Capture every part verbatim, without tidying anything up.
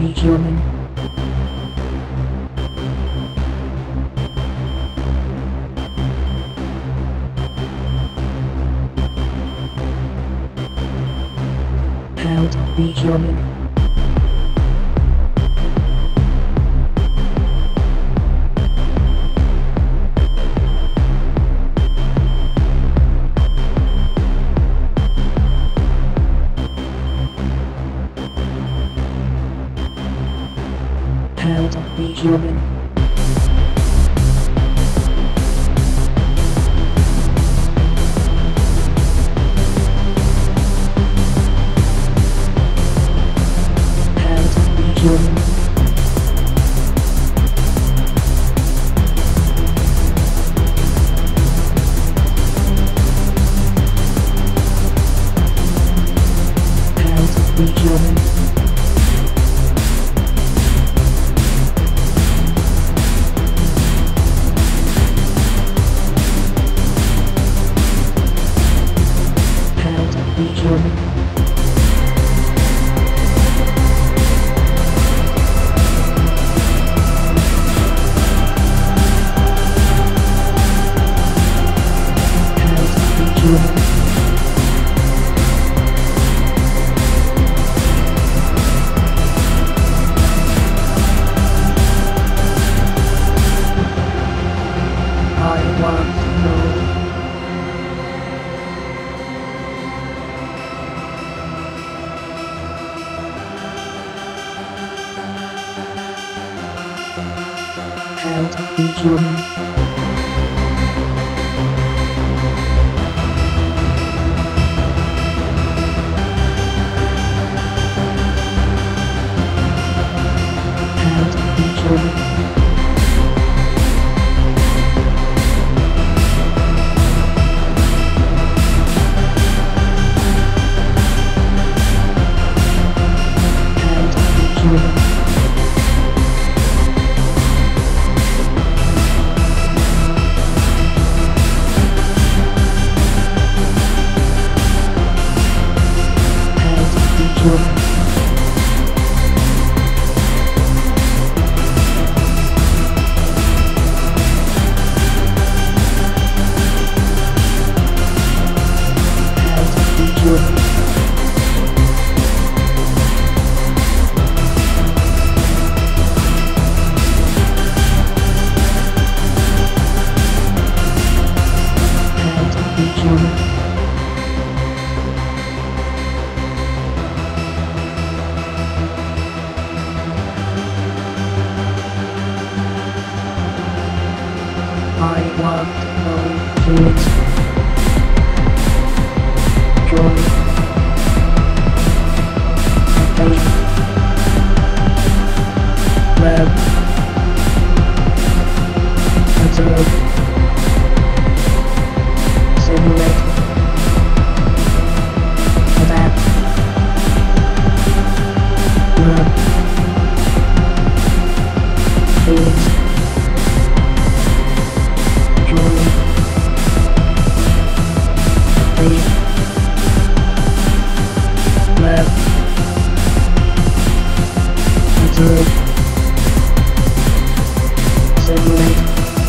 be human. How to be human. How to be human. How to be human. How to be human. Be human. How to be human. I want to know. How to be human. How to be human. How to be human. I want to know peace, joy, faith, love, observe, simulate, adapt, love, feelings. Love, observe, simulate,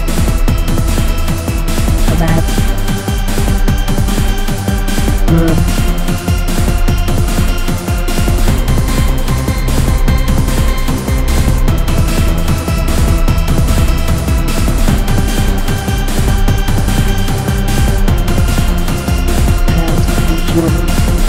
adapt, love. How to be human.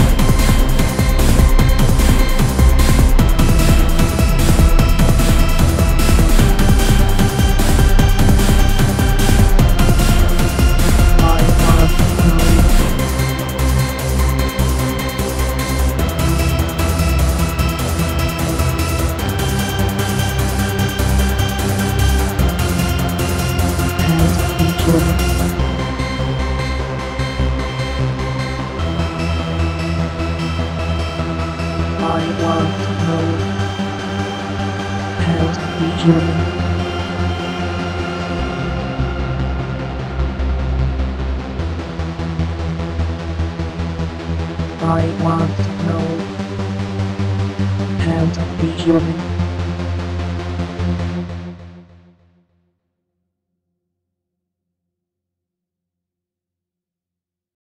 I want to know how to be human. I want to know how to be human.